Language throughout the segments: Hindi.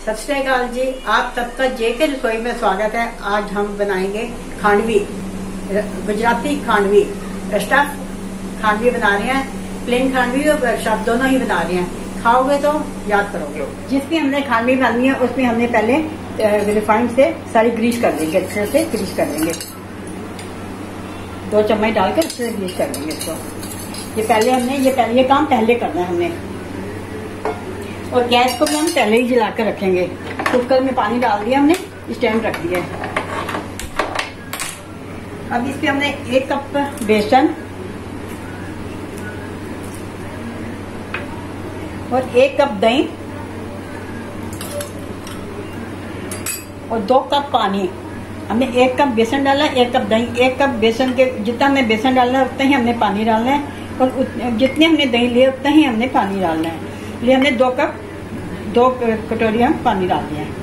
सत श्री अकाल जी, आप सबका जेके रसोई में स्वागत है। आज हम बनाएंगे खांडवी, गुजराती खांडवी। स्टफ खांडवी बना रहे हैं, प्लेन खांडवी और स्टफ दोनों ही बना रहे हैं। खाओगे तो याद करोगे। जिसमें हमने खांडवी बनानी है उसमें हमने पहले रिफाइंड से सारी ग्रीस कर देंगे, अच्छे से ग्रीस कर देंगे। 2 चम्मच डालकर अच्छे से ग्रीस कर देंगे इसको। ये काम पहले करना है हमने। और गैस को भी हम पहले ही जला कर रखेंगे। कुकर में पानी डाल दिया हमने, स्टैंड रख दिया। अब इस पे हमने 1 कप बेसन और 1 कप दही और 2 कप पानी। हमने 1 कप बेसन डाला, 1 कप दही। 1 कप बेसन के जितना हमने बेसन डालना है उतना ही हमने पानी डालना है, और जितने हमने दही लिए उतना ही हमने पानी डालना है। इसलिए हमने 2 कटोरी हम पानी डाल दिए हैं।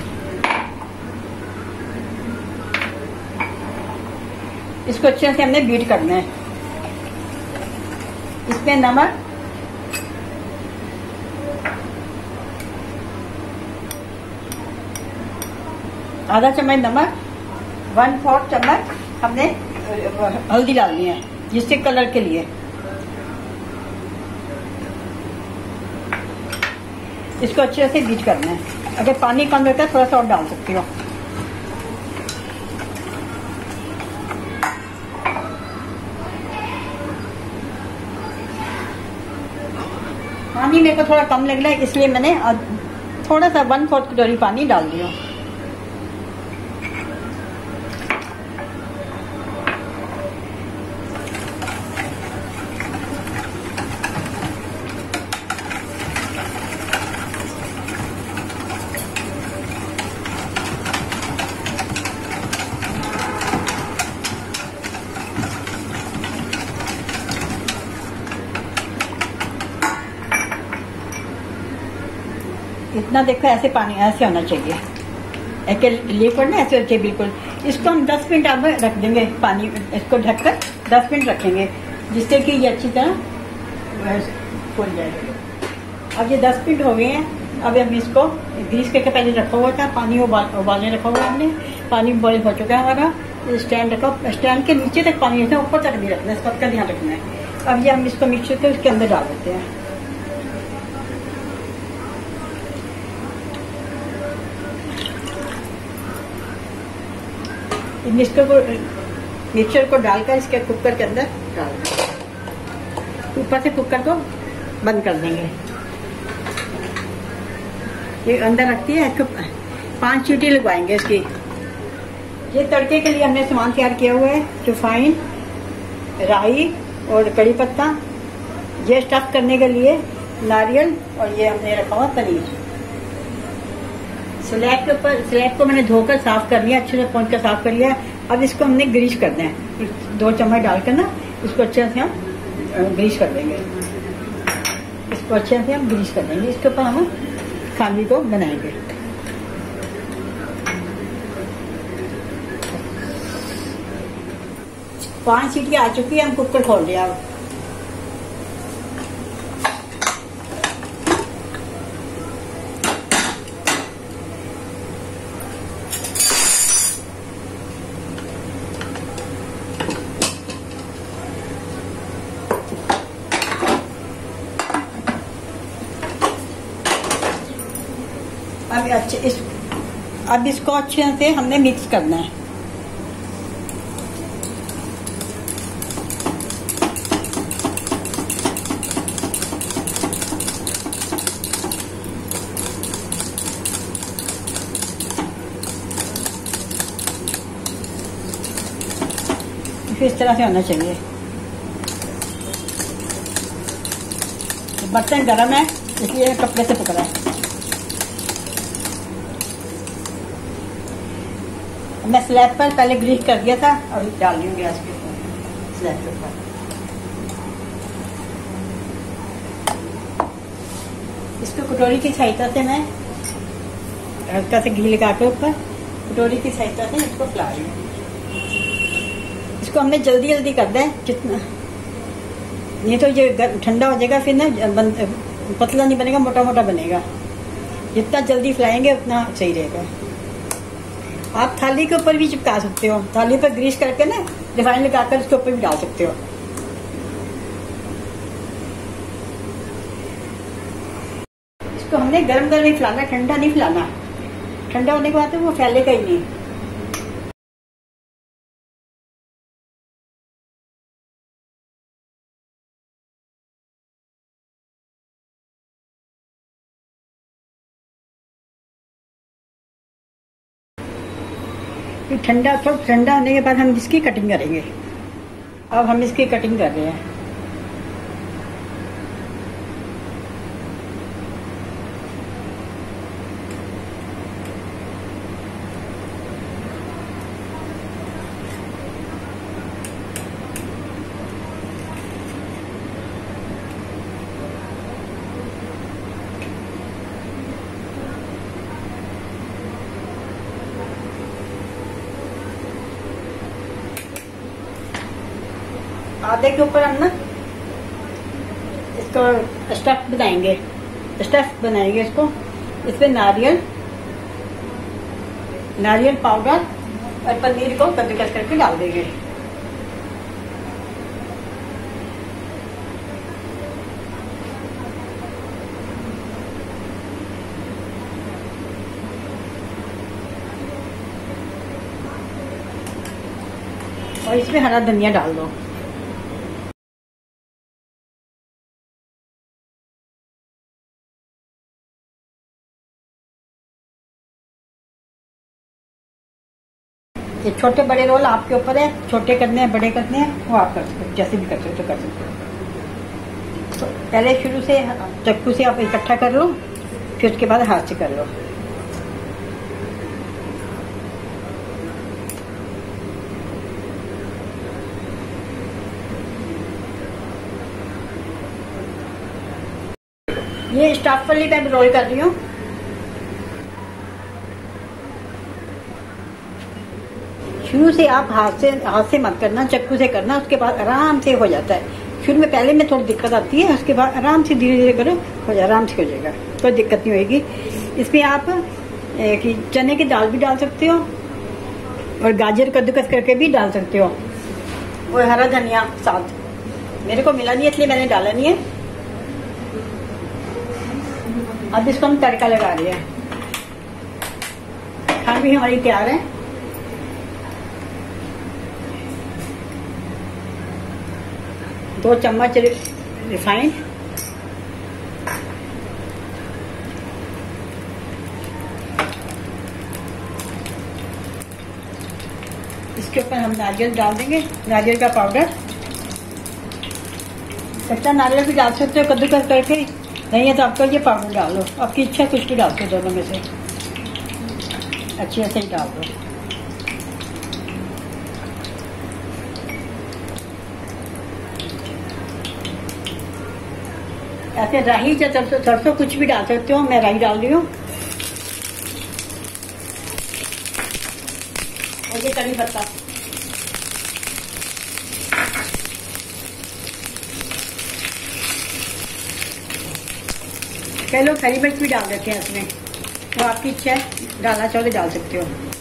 इसको अच्छे से हमने बीट करना है। इसमें नमक, आधा चम्मच नमक, 1/4 चम्मच हमने हल्दी डालनी है, जिससे कलर के लिए। इसको अच्छे से बीट करना है। अगर पानी कम रहता है थोड़ा सा और डाल सकती हो। पानी मेरे को थोड़ा कम लग रहा है, इसलिए मैंने थोड़ा सा 1/4 कटोरी पानी डाल दिया। इतना देखो, ऐसे पानी ऐसे होना चाहिए। एक लिक्विड ना ऐसे चाहिए बिल्कुल। इसको हम 10 मिनट अब रख देंगे पानी, इसको ढककर 10 मिनट रखेंगे, जिससे कि ये अच्छी तरह फूल जाएगा। अब ये 10 मिनट हो गए हैं। अब हम इसको ग्रीस करके पहले रखा हुआ था, पानी उबालने रखा हुआ हमने। पानी बॉइल हो चुका है हमारा। स्टैंड रखा, स्टैंड के नीचे तक पानी रखना, ऊपर तक नहीं रखना, इस बात का ध्यान रखना है। अब ये हम इसको मिक्स करके उसके अंदर डाल देते हैं। मिक्सचर को डालकर इसके कुकर के अंदर डाल देंगे। ऊपर से कुकर को बंद कर देंगे। ये अंदर रखती है, इसको 5 सीटी लगवाएंगे इसकी। ये तड़के के लिए हमने सामान तैयार किया हुआ है। रिफाइन, राई और कड़ी पत्ता। ये स्टफ करने के लिए नारियल, और ये हमने रखा हुआ पनीर। स्लैब को मैंने धोकर साफ कर लिया, अच्छे से पोंछ कर साफ कर लिया। अब इसको हमने ग्रीस करना है। 2 चम्मच डालकर ना इसको अच्छे से हम ग्रीस कर देंगे। इसको अच्छे से हम ग्रीस कर देंगे। इसके ऊपर हम खांडवी को बनाएंगे। पांच सीटी आ चुकी है, हम कुकर खोल दिया। अब इसको अच्छे से हमने मिक्स करना है। इस तरह से होना चाहिए। बर्तन गर्म है, इसलिए कपड़े से पकड़ा है। मैं स्लैब पर पहले ग्रीस कर दिया था, और डाल रही हूँ गैस के स्लैब के ऊपर। इसको कटोरी की सहायता से मैं हल्का से घी लगा के ऊपर कटोरी की सहायता से इसको फैला रही हूँ। इसको हमने जल्दी जल्दी करना है, जितना नहीं तो ये ठंडा हो जाएगा, फिर ना पतला नहीं बनेगा, मोटा मोटा बनेगा। जितना जल्दी फैलाएंगे उतना सही रहेगा। आप थाली के ऊपर भी चिपका सकते हो, थाली पर ग्रीस करके ना रिफाइन लगाकर उसके ऊपर भी डाल सकते हो। इसको हमने गरम गरम ही फैलाना, ठंडा नहीं फैलाना। ठंडा होने के बाद तो वो फैलेगा ही नहीं। फिर ठंडा, थोड़ा ठंडा होने के बाद हम इसकी कटिंग करेंगे। अब हम इसकी कटिंग कर रहे हैं। आधे के ऊपर हम ना इसको स्टफ बनाएंगे, इसको इसमें नारियल पाउडर और पनीर को कद्दूकस करके डाल देंगे। और इसमें हरा धनिया डाल दो। ये छोटे बड़े रोल आपके ऊपर है, छोटे करने हैं बड़े करने हैं वो आप कर सकते हो, जैसे भी कर सकते हो कर सकते हो। तो पहले शुरू से चाकू से आप इकट्ठा कर लो, फिर उसके बाद हाथ से कर लो। ये स्टफ वाली मैं रोल कर रही हूँ। शुरू से आप हाथ से मत करना, चाकू से करना, उसके बाद आराम से हो जाता है। शुरू में पहले में थोड़ी दिक्कत आती है, उसके बाद आराम से धीरे धीरे करो, हो जाए, आराम से हो जाएगा, कोई दिक्कत नहीं होगी। इसमें आप चने की दाल भी डाल सकते हो और गाजर कद्दूकस करके भी डाल सकते हो, और हरा धनिया साथ। मेरे को मिला नहीं इसलिए मैंने डाला नहीं है। अब इसको हम तड़का लगा रहे हैं। खाना भी हमारी तैयार है। दो चम्मच रिफाइंड, इसके ऊपर हम नारियल डाल देंगे, नारियल का पाउडर। कच्चा नारियल भी डाल सकते हो कद्दूकस करके, नहीं है तो आपका ये पाउडर डाल लो, आपकी इच्छा कुछ भी डाल दो, दोनों में से अच्छे से ही डाल दो। ऐसे राई या सरसों कुछ भी डाल सकते हो, मैं राई डाल रही हूँ। और ये करी पत्ता, कई लोग हरी मिर्च भी डाल देते हैं इसमें, तो आपकी इच्छा है, डालना चाहो तो डाल सकते हो।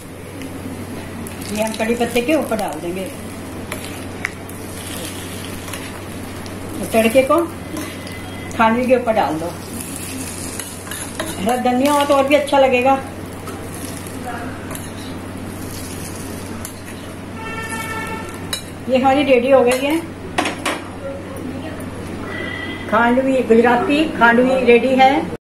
ये हम कड़ी पत्ते के ऊपर डाल देंगे। तड़के को खांडवी के ऊपर डाल दो। हरा धनिया हो तो और भी अच्छा लगेगा। ये हमारी रेडी हो गई है, खांडवी, गुजराती खांडवी रेडी है।